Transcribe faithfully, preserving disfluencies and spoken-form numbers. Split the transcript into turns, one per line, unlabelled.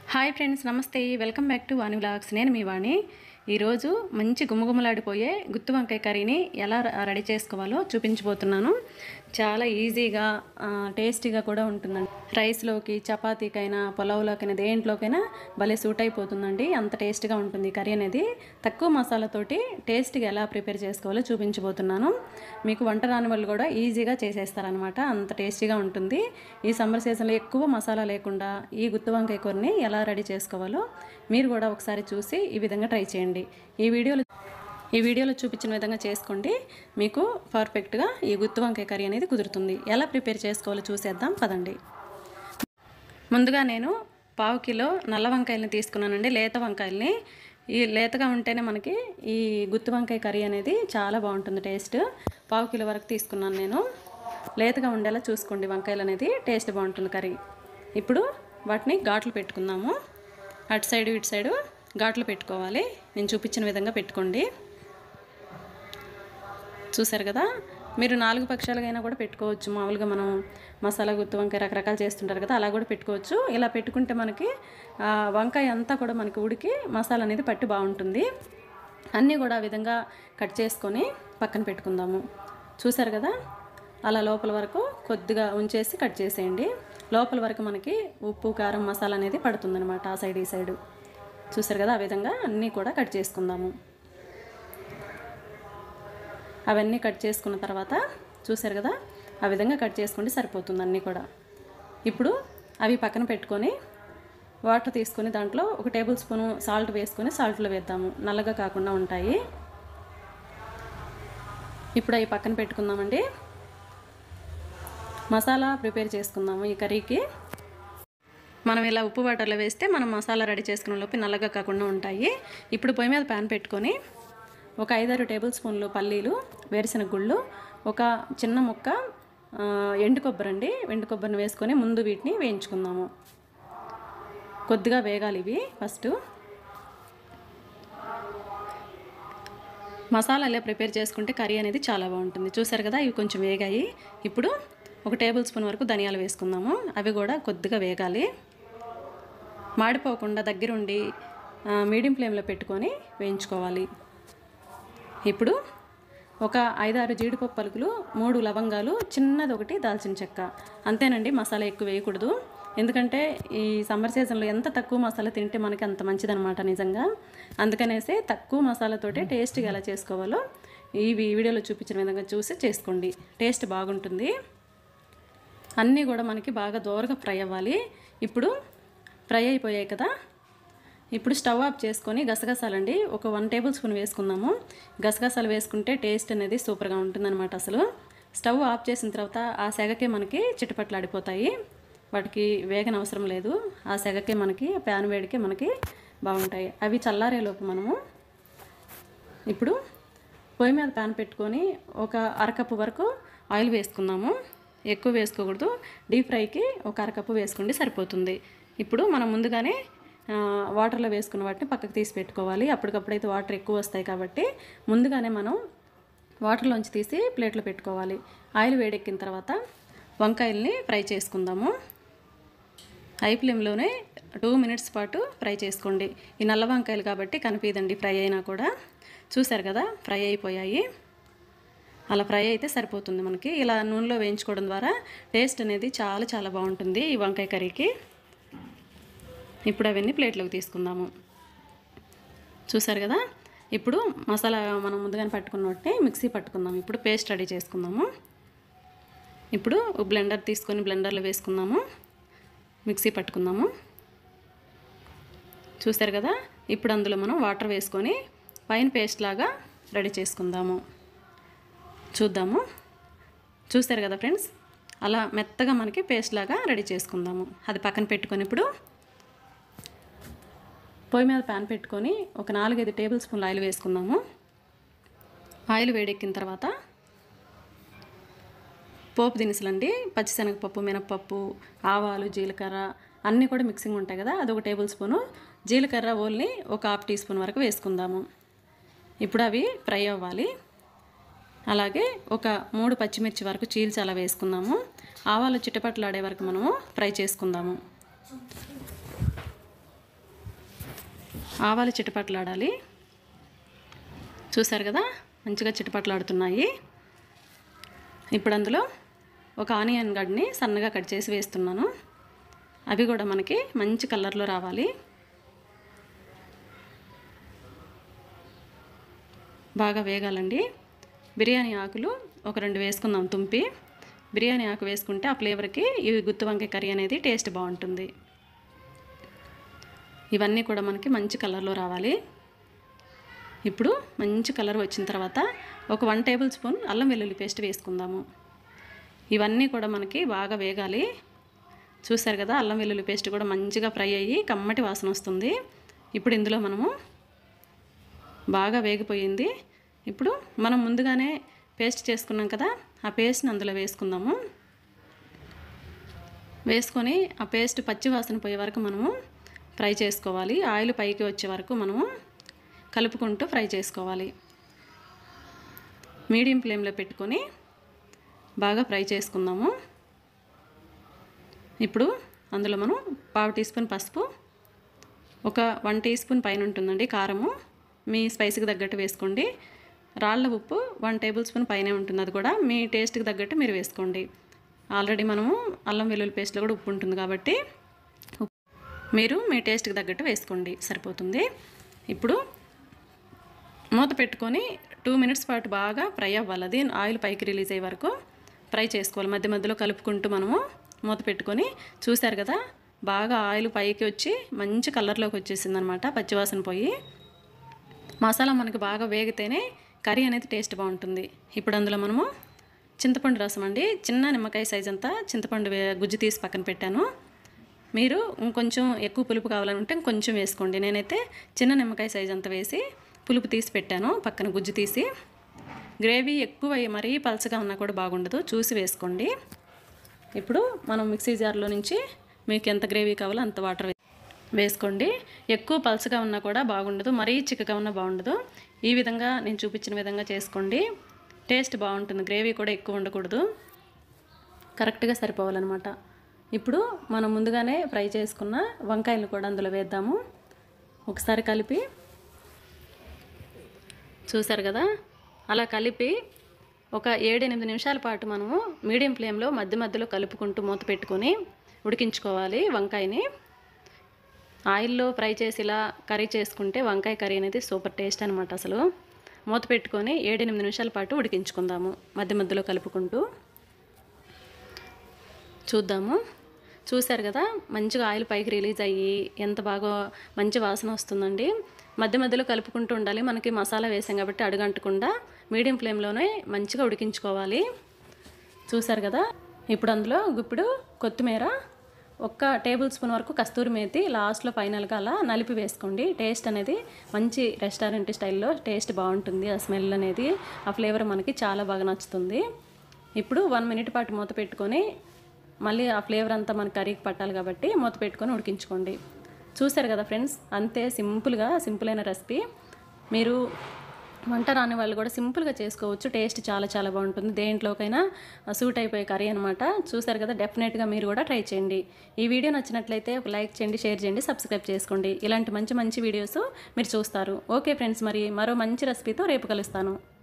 Hi friends, నమస్తే. Welcome back to Vani vlogs. నేను మీ వాణి. ఈరోజు మంచి గుమగుమలాడిపోయే గుత్తి వంకాయ కర్రీని ఎలా రెడీ చేసుకోవాలో చూపించబోతున్నాను. చాలా ఈజీగా టేస్టీగా కూడా ఉంటుందండి. రైస్లోకి, చపాతీకైనా, పులావ్లోకైనా, దేంట్లోకైనా భలే సూట్ అయిపోతుందండి. అంత టేస్ట్గా ఉంటుంది కర్రీ అనేది. తక్కువ మసాలాతోటి టేస్ట్గా ఎలా ప్రిపేర్ చేసుకోవాలో చూపించబోతున్నాను. మీకు వంట రాని వాళ్ళు కూడా ఈజీగా చేసేస్తారనమాట. అంత టేస్టీగా ఉంటుంది. ఈ సమ్మర్ సీజన్లో ఎక్కువ మసాలా లేకుండా ఈ గుత్తి వంకాయ కూరని ఎలా రెడీ చేసుకోవాలో మీరు కూడా ఒకసారి చూసి ఈ విధంగా ట్రై చేయండి. ఈ వీడియోలో ఈ వీడియోలో చూపించిన విధంగా చేసుకోండి. మీకు పర్ఫెక్ట్గా ఈ గుత్తి వంకాయ కర్రీ అనేది కుదురుతుంది. ఎలా ప్రిపేర్ చేసుకోవాలో చూసేద్దాం పదండి. ముందుగా నేను పావు కిలో నల్ల వంకాయలని తీసుకున్నానండి, లేత వంకాయలని. ఈ లేతగా ఉంటేనే మనకి ఈ గుత్తి వంకాయ కర్రీ అనేది చాలా బాగుంటుంది టేస్ట్. పావు కిలో వరకు తీసుకున్నాను నేను. లేతగా ఉండేలా చూసుకోండి, వంకాయలు అనేది టేస్ట్ బాగుంటుంది కర్రీ. ఇప్పుడు వాటిని ఘాట్లు పెట్టుకుందాము. అటు సైడు ఇటు సైడు ఘాట్లు పెట్టుకోవాలి. నేను చూపించిన విధంగా పెట్టుకోండి. చూసారు కదా, మీరు నాలుగు పక్షాలుగైనా కూడా పెట్టుకోవచ్చు. మామూలుగా మనం మసాలా గుత్తి వంకాయ రకరకాలు చేస్తుంటారు కదా, అలా కూడా పెట్టుకోవచ్చు. ఇలా పెట్టుకుంటే మనకి వంకాయ అంతా కూడా మనకి ఉడికి మసాలా అనేది పట్టి బాగుంటుంది. అన్నీ కూడా ఆ విధంగా కట్ చేసుకొని పక్కన పెట్టుకుందాము. చూసారు కదా, అలా లోపల వరకు కొద్దిగా ఉంచేసి కట్ చేసేయండి. లోపల వరకు మనకి ఉప్పు, కారం, మసాలా అనేది పడుతుందన్నమాట ఆ సైడ్ ఈ సైడు. చూసారు కదా, ఆ విధంగా అన్నీ కూడా కట్ చేసుకుందాము. అవన్నీ కట్ చేసుకున్న తర్వాత చూసారు కదా, ఆ విధంగా కట్ చేసుకుంటే సరిపోతుంది అన్నీ కూడా. ఇప్పుడు అవి పక్కన పెట్టుకొని వాటర్ తీసుకొని దాంట్లో ఒక టేబుల్ స్పూను సాల్ట్ వేసుకొని సాల్ట్లో వేద్దాము, నల్లగా కాకుండా ఉంటాయి. ఇప్పుడు అవి పక్కన పెట్టుకుందామండి. మసాలా ప్రిపేర్ చేసుకుందాము ఈ కర్రీకి. మనం ఇలా ఉప్పు వాటర్లో వేస్తే మనం మసాలా రెడీ చేసుకున్న లోపు నల్లగా కాకుండా ఉంటాయి. ఇప్పుడు పొయ్యి మీద ప్యాన్ పెట్టుకొని ఒక ఐదారు టేబుల్ స్పూన్లు పల్లీలు, వేరుశనగ గుళ్ళు, ఒక చిన్న ముక్క ఎండు కొబ్బరి అండి, ఎండు కొబ్బరిని వేసుకొని ముందు వీటిని వేయించుకుందాము. కొద్దిగా వేగాలి ఇవి. ఫస్ట్ మసాలా ఇలా ప్రిపేర్ చేసుకుంటే కర్రీ అనేది చాలా బాగుంటుంది. చూసారు కదా, ఇవి కొంచెం వేగాయి. ఇప్పుడు ఒక టేబుల్ స్పూన్ వరకు ధనియాలు వేసుకుందాము. అవి కూడా కొద్దిగా వేగాలి. మాడిపోకుండా దగ్గరుండి మీడియం ఫ్లేమ్లో పెట్టుకొని వేయించుకోవాలి. ఇప్పుడు ఒక ఐదారు జీడిపప్పు పలుకులు, మూడు లవంగాలు, చిన్నది ఒకటి దాల్చిన చెక్క. అంతేనండి, మసాలా ఎక్కువ వేయకూడదు. ఎందుకంటే ఈ సమ్మర్ సీజన్లో ఎంత తక్కువ మసాలా తింటే మనకి అంత మంచిదనమాట నిజంగా. అందుకనేసి తక్కువ మసాలాతోటే టేస్ట్గా ఎలా చేసుకోవాలో ఈ వీడియోలో చూపించిన విధంగా చూసి చేసుకోండి. టేస్ట్ బాగుంటుంది. అన్నీ కూడా మనకి బాగా దోరగా ఫ్రై అవ్వాలి. ఇప్పుడు ఫ్రై అయిపోయాయి కదా, ఇప్పుడు స్టవ్ ఆఫ్ చేసుకొని గసగసాలండి ఒక వన్ టేబుల్ స్పూన్ వేసుకుందాము. గసగసాలు వేసుకుంటే టేస్ట్ అనేది సూపర్గా ఉంటుందన్నమాట. అసలు స్టవ్ ఆఫ్ చేసిన తర్వాత ఆ సెగకే మనకి చిటపట్లాడిపోతాయి. వాటికి వేగన అవసరం లేదు. ఆ సెగకే మనకి ప్యాన్ వేడికే మనకి బాగుంటాయి. అవి చల్లారేలోపు మనము ఇప్పుడు పొయ్యి మీద ప్యాన్ పెట్టుకొని ఒక అరకప్పు వరకు ఆయిల్ వేసుకుందాము. ఎక్కువ వేసుకోకూడదు. డీప్ ఫ్రైకి ఒక అరకప్పు వేసుకుంటే సరిపోతుంది. ఇప్పుడు మనం ముందుగానే వాటర్లో వేసుకున్న వాటిని పక్కకు తీసి పెట్టుకోవాలి. అప్పటికప్పుడైతే వాటర్ ఎక్కువ వస్తాయి కాబట్టి ముందుగానే మనం వాటర్లోంచి తీసి ప్లేట్లో పెట్టుకోవాలి. ఆయిల్ వేడెక్కిన తర్వాత వంకాయల్ని ఫ్రై చేసుకుందాము. హై ఫ్లేమ్లోనే టూ మినిట్స్ పాటు ఫ్రై చేసుకోండి. ఈ నల్ల వంకాయలు కాబట్టి కనిపిదండి ఫ్రై అయినా కూడా. చూసారు కదా, ఫ్రై అయిపోయాయి. అలా ఫ్రై అయితే సరిపోతుంది మనకి. ఇలా నూనెలో వేయించుకోవడం ద్వారా టేస్ట్ అనేది చాలా చాలా బాగుంటుంది ఈ వంకాయ కర్రీకి. ఇప్పుడు అవన్నీ ప్లేట్లోకి తీసుకుందాము. చూసారు కదా, ఇప్పుడు మసాలా మనం ముందుగానే పట్టుకున్న వాటిని మిక్సీ పట్టుకుందాము. ఇప్పుడు పేస్ట్ రెడీ చేసుకుందాము. ఇప్పుడు బ్లెండర్ తీసుకొని బ్లెండర్లో వేసుకుందాము, మిక్సీ పట్టుకుందాము. చూసారు కదా, ఇప్పుడు అందులో మనం వాటర్ వేసుకొని పైన పేస్ట్ లాగా రెడీ చేసుకుందాము. చూద్దాము. చూసారు కదా ఫ్రెండ్స్, అలా మెత్తగా మనకి పేస్ట్ లాగా రెడీ చేసుకుందాము. అది పక్కన పెట్టుకొని ఇప్పుడు పొయ్యి మీద ప్యాన్ పెట్టుకొని ఒక నాలుగైదు టేబుల్ స్పూన్లు ఆయిల్ వేసుకుందాము. ఆయిల్ వేడెక్కిన తర్వాత పోపు దినుసులండి, పచ్చిశనగపప్పు, మినపప్పు, ఆవాలు, జీలకర్ర అన్నీ కూడా మిక్సింగ్ ఉంటాయి కదా, అదొక టేబుల్ స్పూను. జీలకర్ర ఓల్ని ఒక హాఫ్ టీ స్పూన్ వరకు వేసుకుందాము. ఇప్పుడు అవి ఫ్రై అవ్వాలి. అలాగే ఒక మూడు పచ్చిమిర్చి వరకు చీల్చి అలా వేసుకుందాము. ఆవాలు చిటపట్లాడే వరకు మనము ఫ్రై చేసుకుందాము. ఆవాలు చిటపట్లాడాలి. చూసారు కదా మంచిగా చిటపట్లాడుతున్నాయి. ఇప్పుడు అందులో ఒక ఆనియన్ గడ్ని సన్నగా కట్ చేసి వేస్తున్నాను. అవి కూడా మనకి మంచి కలర్లో రావాలి. బాగా వేగాలండి. బిర్యానీ ఆకులు ఒక రెండు వేసుకుందాం తుంపి. బిర్యానీ ఆకు వేసుకుంటే ఆ ఫ్లేవర్కి ఈ గుత్తి వంకాయ కర్రీ అనేది టేస్ట్ బాగుంటుంది. ఇవన్నీ కూడా మనకి మంచి కలర్లో రావాలి. ఇప్పుడు మంచి కలర్ వచ్చిన తర్వాత ఒక వన్ టేబుల్ స్పూన్ అల్లం వెల్లుల్లి పేస్ట్ వేసుకుందాము. ఇవన్నీ కూడా మనకి బాగా వేగాలి. చూసారు కదా అల్లం వెల్లుల్లి పేస్ట్ కూడా మంచిగా ఫ్రై అయ్యి కమ్మటి వాసన వస్తుంది. ఇప్పుడు ఇందులో మనము బాగా వేగిపోయింది. ఇప్పుడు మనం ముందుగానే పేస్ట్ చేసుకున్నాం కదా, ఆ పేస్ట్ని అందులో వేసుకుందాము. వేసుకొని ఆ పేస్ట్ పచ్చి వాసన పోయే వరకు మనము ఫ్రై చేసుకోవాలి. ఆయిల్ పైకి వచ్చే వరకు మనము కలుపుకుంటూ ఫ్రై చేసుకోవాలి. మీడియం ఫ్లేమ్లో పెట్టుకొని బాగా ఫ్రై చేసుకుందాము. ఇప్పుడు అందులో మనం పావు టీ స్పూన్ పసుపు, ఒక వన్ టీ స్పూన్ పైన ఉంటుందండి కారము, మీ స్పైస్కి తగ్గట్టు వేసుకోండి. రాళ్ళ ఉప్పు వన్ టేబుల్ స్పూన్ పైనే ఉంటుంది, అది కూడా మీ టేస్ట్కి తగ్గట్టు మీరు వేసుకోండి. ఆల్రెడీ మనము అల్లం వెల్లుల్లి పేస్ట్లో కూడా ఉప్పు ఉంటుంది కాబట్టి మీరు మీ టేస్ట్కి తగ్గట్టు వేసుకోండి, సరిపోతుంది. ఇప్పుడు మూత పెట్టుకొని టూ మినిట్స్ పాటు బాగా ఫ్రై అవ్వాలి. అది ఆయిల్ పైకి రిలీజ్ అయ్యే వరకు ఫ్రై చేసుకోవాలి. మధ్య మధ్యలో కలుపుకుంటూ మనము మూత పెట్టుకొని, చూసారు కదా బాగా ఆయిల్ పైకి వచ్చి మంచి కలర్లోకి వచ్చేసింది అనమాట, పచ్చివాసన పోయి. మసాలా మనకు బాగా వేగితేనే కర్రీ అనేది టేస్ట్ బాగుంటుంది. ఇప్పుడు అందులో మనము చింతపండు రసం అండి, చిన్న నిమ్మకాయ సైజ్ అంతా చింతపండు గుజ్జు తీసి పక్కన పెట్టాను. మీరు ఇంకొంచెం ఎక్కువ పులుపు కావాలంటే ఇంకొంచెం వేసుకోండి. నేనైతే చిన్న నిమ్మకాయ సైజ్ అంతా వేసి పులుపు తీసి పెట్టాను పక్కన గుజ్జు తీసి. గ్రేవీ ఎక్కువ మరీ పలచగా ఉన్నా కూడా బాగుండదు, చూసి వేసుకోండి. ఇప్పుడు మనం మిక్సీ జార్లో నుంచి మీకు ఎంత గ్రేవీ కావాలో అంత వాటర్ వేసుకోండి. ఎక్కువ పలచగా ఉన్నా కూడా బాగుండదు, మరీ చిక్కగా ఉన్నా బాగుండదు. ఈ విధంగా నేను చూపించిన విధంగా చేసుకోండి, టేస్ట్ బాగుంటుంది. గ్రేవీ కూడా ఎక్కువ ఉండకూడదు, కరెక్ట్గా సరిపోవాలన్నమాట. ఇప్పుడు మనం ముందుగానే ఫ్రై చేసుకున్న వంకాయలు కూడా అందులో వేద్దాము. ఒకసారి కలిపి, చూసారు కదా అలా కలిపి ఒక ఏడు ఎనిమిది నిమిషాల పాటు మనము మీడియం ఫ్లేమ్లో మధ్య మధ్యలో కలుపుకుంటూ మూత పెట్టుకొని ఉడికించుకోవాలి వంకాయని. ఆయిల్లో ఫ్రై చేసి ఇలా కర్రీ చేసుకుంటే వంకాయ కర్రీ అనేది సూపర్ టేస్ట్ అనమాట. అసలు మూత పెట్టుకొని ఏడు ఎనిమిది నిమిషాల పాటు ఉడికించుకుందాము మధ్య మధ్యలో కలుపుకుంటూ. చూద్దాము. చూసారు కదా మంచిగా ఆయిల్ పైకి రిలీజ్ అయ్యి ఎంత బాగా మంచి వాసన వస్తుందండి. మధ్య మధ్యలో కలుపుకుంటూ ఉండాలి, మనకి మసాలా వేసాం కాబట్టి అడుగంటకుండా మీడియం ఫ్లేమ్లోనే మంచిగా ఉడికించుకోవాలి. చూసారు కదా ఇప్పుడు అందులో గుప్పుడు కొత్తిమీర, ఒక్క టేబుల్ స్పూన్ వరకు కస్తూరి మేతి లాస్ట్లో ఫైనల్గా అలా నలిపి వేసుకోండి. టేస్ట్ అనేది మంచి రెస్టారెంట్ స్టైల్లో టేస్ట్ బాగుంటుంది. ఆ స్మెల్ అనేది, ఆ ఫ్లేవర్ మనకి చాలా బాగా నచ్చుతుంది. ఇప్పుడు వన్ మినిట్ పాటు మూత పెట్టుకొని మళ్ళీ ఆ ఫ్లేవర్ అంతా మన కర్రీకి పట్టాలి కాబట్టి మూత పెట్టుకొని ఉడికించుకోండి. చూసారు కదా ఫ్రెండ్స్, అంతే సింపుల్గా సింపుల్ అయిన రెసిపీ. మీరు వంట రాని వాళ్ళు కూడా సింపుల్గా చేసుకోవచ్చు, టేస్ట్ చాలా చాలా బాగుంటుంది. దేంట్లోకైనా సూట్ అయిపోయే కర్రీ అనమాట. చూసారు కదా, డెఫినెట్గా మీరు కూడా ట్రై చేయండి. ఈ వీడియో నచ్చినట్లయితే ఒక లైక్ చేయండి, షేర్ చేయండి, సబ్స్క్రైబ్ చేసుకోండి. ఇలాంటి మంచి మంచి వీడియోస్ మీరు చూస్తారు. ఓకే ఫ్రెండ్స్, మరి మరో మంచి రెసిపీతో రేపు కలుస్తాను.